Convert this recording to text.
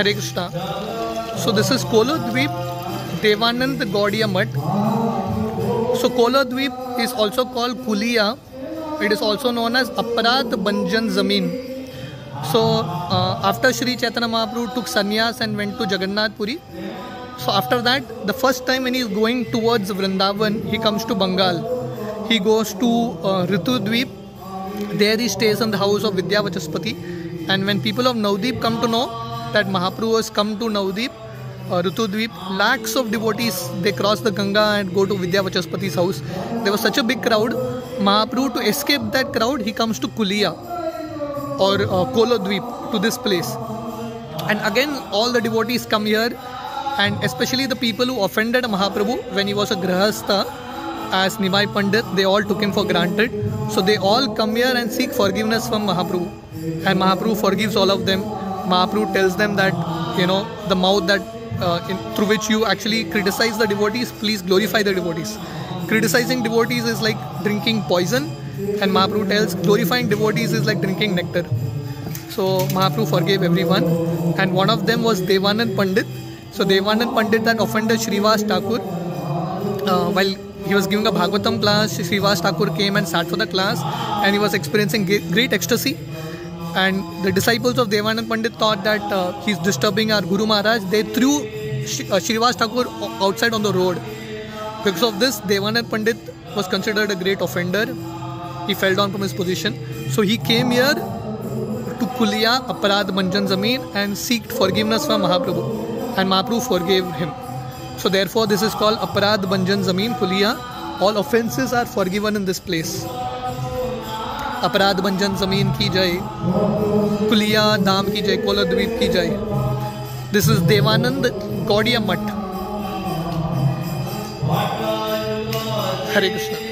Hare Krishna. So this is Koladweep, Devanand Gaudiya Mutt. So Koladweep is also called Kuliya. It is also known as Aparad Banjan Zameen. So after Shri Chaitanya Mahaprabhu took sannyas and went to Jagannath Puri, so after that, the first time when he is going towards Vrindavan, he comes to Bengal. He goes to Ritudweep. There he stays in the house of Vidyavachaspati. And when people of Navdeep come to know that Mahaprabhu has come to Navdeep, Ritudweep, lakhs of devotees, they cross the Ganga and go to Vidyavachaspati's house. There was such a big crowd. Mahaprabhu, to escape that crowd, he comes to Kuliya or Koladweep, to this place. And again, all the devotees come here, and especially the people who offended Mahaprabhu when he was a Grahastha as Nimai Pandit, they all took him for granted. So they all come here and seek forgiveness from Mahaprabhu. And Mahaprabhu forgives all of them. Mahaprabhu tells them that, the mouth that through which you actually criticize the devotees, please glorify the devotees. Criticizing devotees is like drinking poison, and Mahaprabhu tells glorifying devotees is like drinking nectar. So Mahaprabhu forgave everyone, and one of them was Devanand Pandit. So Devanand Pandit that offended Srivas Thakur, while he was giving a Bhagavatam class, Srivas Thakur came and sat for the class, and he was experiencing great ecstasy. And the disciples of Devanand Pandit thought that he's disturbing our Guru Maharaj. They threw Srivas Thakur outside on the road. Because of this, Devanand Pandit was considered a great offender. He fell down from his position. So he came here to Kuliya, Aparad Banjan Zameen, and seeked forgiveness from Mahaprabhu. And Mahaprabhu forgave him. So therefore this is called Aparad Banjan Zameen, Kuliya. All offences are forgiven in this place. Aparad Banjan Zameen ki jai, Kuliya Dham ki jai, Koladweep ki jai. This is Devanand Gaudiya Mutt. Hare Krishna.